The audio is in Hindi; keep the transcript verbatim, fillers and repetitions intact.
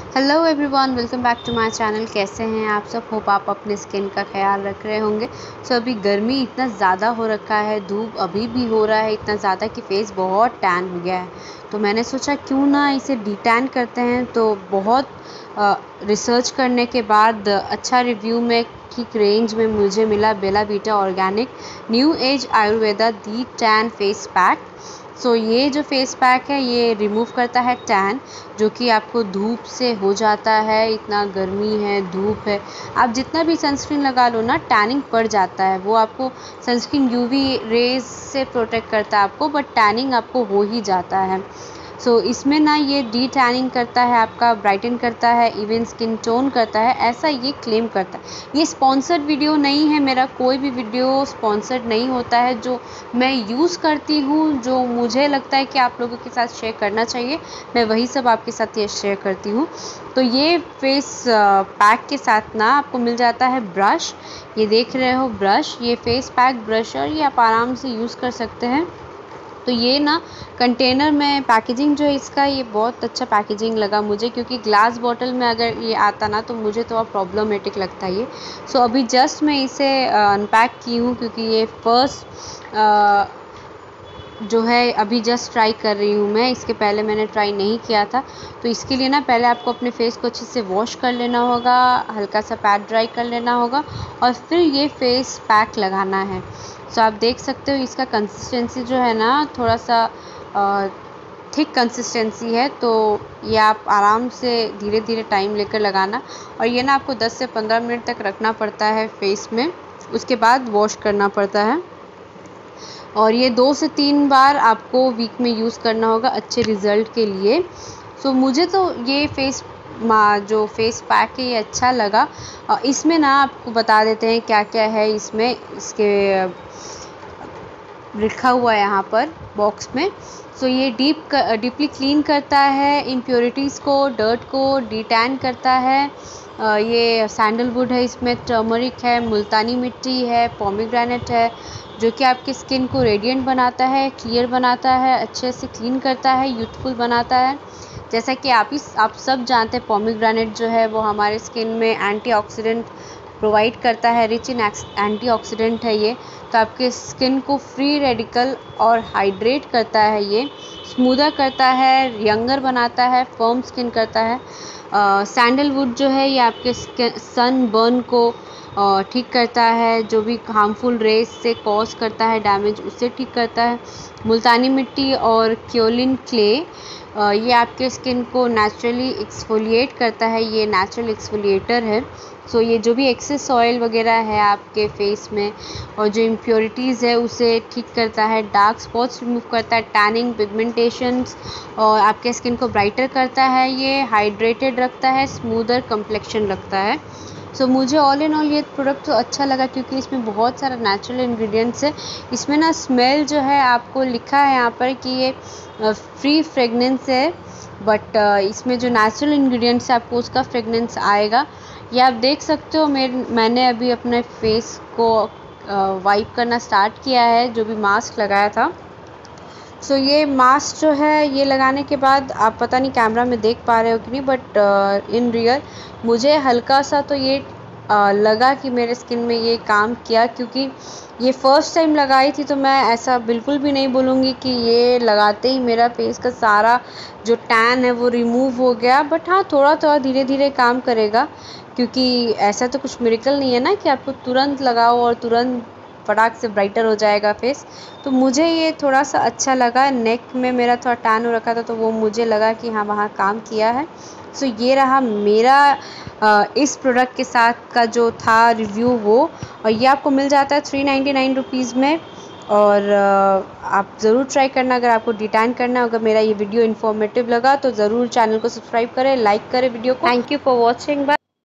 Hello everyone, welcome back to my channel. कैसे हैं आप सब? होप आप अपने स्किन का ख्याल रख रहे होंगे। सो अभी गर्मी इतना ज़्यादा हो रखा है, धूप अभी भी हो रहा है इतना ज़्यादा कि फेस बहुत टैन हो गया है। तो मैंने सोचा क्यों ना इसे डिटैन करते हैं। तो बहुत रिसर्च करने के बाद अच्छा रिव्यू में ठीक रेंज में मुझे मिला Bella Vita organic new age Ayurveda de tan face pack. So so, ये जो फेस पैक है ये रिमूव करता है टैन, जो कि आपको धूप से हो जाता है। इतना गर्मी है, धूप है, आप जितना भी सनस्क्रीन लगा लो ना, टैनिंग पड़ जाता है। वो आपको सनस्क्रीन यूवी रेज से प्रोटेक्ट करता है आपको, बट टैनिंग आपको हो ही जाता है। सो so, इसमें ना ये डी टैनिंग करता है, आपका ब्राइटन करता है, इवन स्किन टोन करता है, ऐसा ये क्लेम करता है। ये स्पॉन्सर्ड वीडियो नहीं है, मेरा कोई भी वीडियो स्पॉन्सर्ड नहीं होता है। जो मैं यूज़ करती हूँ, जो मुझे लगता है कि आप लोगों के साथ शेयर करना चाहिए, मैं वही सब आपके साथ ये शेयर करती हूँ। तो ये फेस पैक के साथ ना आपको मिल जाता है ब्रश। ये देख रहे हो ब्रश, ये फेस पैक ब्रश और ये आप आराम से यूज़ कर सकते हैं। तो ये ना कंटेनर में पैकेजिंग जो है इसका, ये बहुत अच्छा पैकेजिंग लगा मुझे, क्योंकि ग्लास बॉटल में अगर ये आता ना तो मुझे तो अब प्रॉब्लमेटिक लगता है ये। सो अभी जस्ट मैं इसे अनपैक की हूँ, क्योंकि ये फर्स्ट जो है अभी जस्ट ट्राई कर रही हूँ मैं। इसके पहले मैंने ट्राई नहीं किया था। तो इसके लिए ना पहले आपको अपने फेस को अच्छे से वॉश कर लेना होगा, हल्का सा पैड ड्राई कर लेना होगा और फिर ये फेस पैक लगाना है। सो आप देख सकते हो इसका कंसिस्टेंसी जो है ना, थोड़ा सा थिक कंसिस्टेंसी है। तो ये आप आराम से धीरे धीरे टाइम लेकर लगाना, और ये ना आपको दस से पंद्रह मिनट तक रखना पड़ता है फेस में, उसके बाद वॉश करना पड़ता है। और ये दो से तीन बार आपको वीक में यूज़ करना होगा अच्छे रिज़ल्ट के लिए। सो मुझे तो ये फेस जो फेस पैक है ये अच्छा लगा। इसमें ना आपको बता देते हैं क्या क्या है इसमें, इसके लिखा हुआ है यहाँ पर बॉक्स में। सो so, ये डीप डीपली क्लीन करता है, इम्प्योरिटीज़ को, डर्ट को डिटैन करता है। ये सैंडलवुड है, इसमें टर्मरिक है, मुल्तानी मिट्टी है, पोमीग्रेनेट है, जो कि आपकी स्किन को रेडिएंट बनाता है, क्लियर बनाता है, अच्छे से क्लीन करता है, यूथफुल बनाता है। जैसा कि आप ही आप सब जानते हैं, पोमीग्रेनेट जो है वो हमारे स्किन में एंटीऑक्सीडेंट प्रोवाइड करता है, रिच इन एंटीऑक्सीडेंट है ये। तो आपके स्किन को फ्री रेडिकल और हाइड्रेट करता है, ये स्मूदर करता है, यंगर बनाता है, फर्म स्किन करता है। सैंडलवुड जो है ये आपके सन बर्न को ठीक करता है, जो भी हार्मफुल रेज से कॉज करता है डैमेज, उसे ठीक करता है। मुल्तानी मिट्टी और क्योलिन क्ले ये आपके स्किन को नेचुरली एक्सफोलिएट करता है, ये नेचुरल एक्सफोलिएटर है। सो ये जो भी एक्सेस ऑयल वगैरह है आपके फेस में और जो इम्प्योरिटीज़ है उसे ठीक करता है, डार्क स्पॉट्स रिमूव करता है, टैनिंग, पिगमेंटेशंस, और आपके स्किन को ब्राइटर करता है, ये हाइड्रेटेड रखता है, स्मूदर कम्प्लेक्शन रखता है। सो so, मुझे ऑल इन ऑल ये प्रोडक्ट तो अच्छा लगा, क्योंकि इसमें बहुत सारा नेचुरल इंग्रेडिएंट्स है। इसमें ना स्मेल जो है आपको लिखा है यहाँ पर कि ये फ्री फ्रेगनेंस है, बट इसमें जो नेचुरल इंग्रेडिएंट्स है आपको उसका फ्रेगनेंस आएगा। ये आप देख सकते हो। मेरे मैंने अभी अपने फेस को वाइप करना स्टार्ट किया है, जो भी मास्क लगाया था। सो so, ये मास्क जो है ये लगाने के बाद आप पता नहीं कैमरा में देख पा रहे हो कि नहीं, बट इन रियल मुझे हल्का सा तो ये uh, लगा कि मेरे स्किन में ये काम किया, क्योंकि ये फ़र्स्ट टाइम लगाई थी। तो मैं ऐसा बिल्कुल भी नहीं बोलूँगी कि ये लगाते ही मेरा फेस का सारा जो टैन है वो रिमूव हो गया, बट हाँ थोड़ा थोड़ा धीरे धीरे काम करेगा, क्योंकि ऐसा तो कुछ मिरेकल नहीं है ना कि आपको तुरंत लगाओ और तुरंत फटाक से ब्राइटर हो जाएगा फेस। तो मुझे ये थोड़ा सा अच्छा लगा। नेक में मेरा थोड़ा टैन हो रखा था, तो वो मुझे लगा कि हाँ वहाँ काम किया है। सो ये रहा मेरा आ, इस प्रोडक्ट के साथ का जो था रिव्यू वो, और ये आपको मिल जाता है थ्री नाइन्टी नाइन रुपीज़ में। और आ, आप ज़रूर ट्राई करना अगर आपको डिटैन करना। अगर मेरा ये वीडियो इन्फॉर्मेटिव लगा तो ज़रूर चैनल को सब्सक्राइब करें, लाइक करें वीडियो को। Thank you for watching. Bye.